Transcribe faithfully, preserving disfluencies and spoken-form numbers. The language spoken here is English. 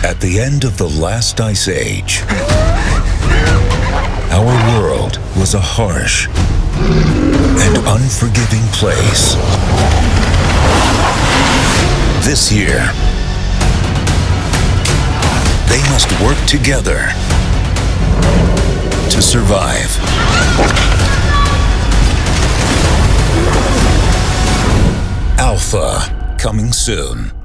At the end of the last ice age, our world was a harsh and unforgiving place. This year, they must work together to survive. Alpha, coming soon.